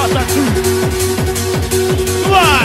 That's that two. Come on.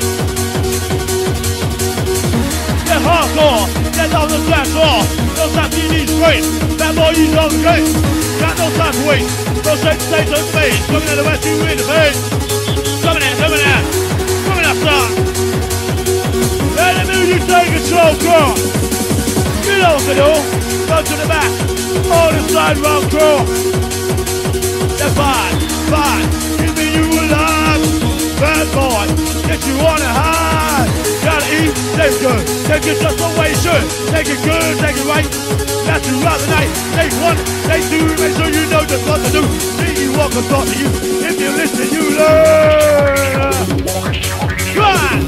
Get hardcore. Get down the dance floor. No time to need straight. That boy you don't get. Got no time to wait. No state state of space. Coming out the west, you win the face. Coming in, coming out. Coming out, son. Let the music take control, girl. Get over there. Go to the back. On the side round, girl. That's fine, fine. Give me you alive. Bad boy. Get you on a high. Gotta eat, take good. Take it just the way it should. Take it good, take it right. That's throughout the night. Take one, take two, make sure you know just what to do. See you walk and talk to you. If you listen, you learn. Come on.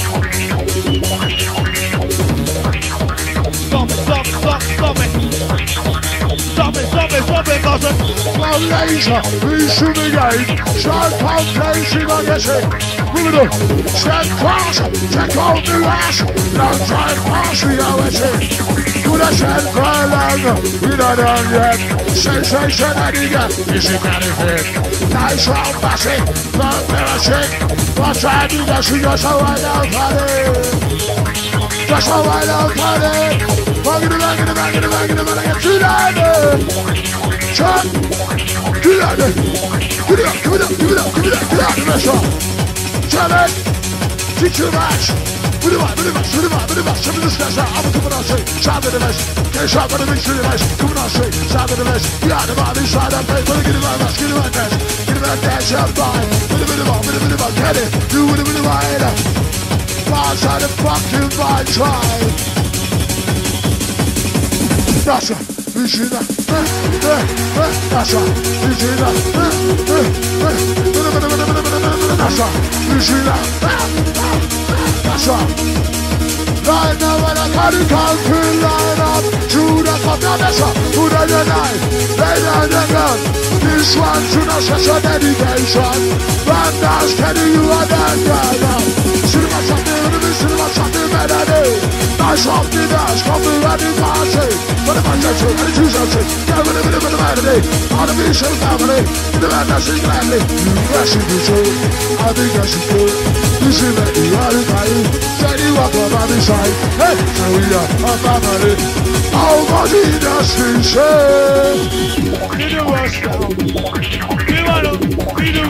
Stop it, stop it, stop it, stop it. Stop it, stop it, stop it, Boston. Well, later, we should be going. Shine foundation on your shit. Move it up. Stand cross, check out the ass. Don't try and pass me over shit. Put a shed for long, we don't know yet. Sensation and eager, is it benefit? Nice round passing, not very shit. What's that you just see us right now, buddy? Just right now, buddy. Bang in the bang in the bang in the bang in the bang in the bang. Shot! Get out there! Give it up, give it up, give it up, give it up, get out the restaurant! Challenge! Teach you a match! Put him up, put him up, put him up, put him up, show me the stats out, I'm coming on straight, shout to the best, get a shot by the mix to the best, coming on straight, shout to the best, get out the bar, this side up, play, get him out, get him out, dance, get him out, dance, shout, fine, put him up, get it, do it, right, far side of fucking my tribe. That's right. Vicina, that's right. Vicina, that's right. Vicina, that's right. Line up and I got it counting, line up. Through the cup, now that's right. Put on your knife, lay down your gun. This one to the session dedication. Bandage, telling you a damn guy. Cinema something better day. Nice off the dash, coffee and the party. But if I touch you, and the Tuesday, get rid of the man today. On the mission family, the man that's in gladly. Yes, you do so. I think that's good. This is the reality. Say you up on my side. Hey, so we are a family. Oh, God, he does this. You do us now. We want to, we do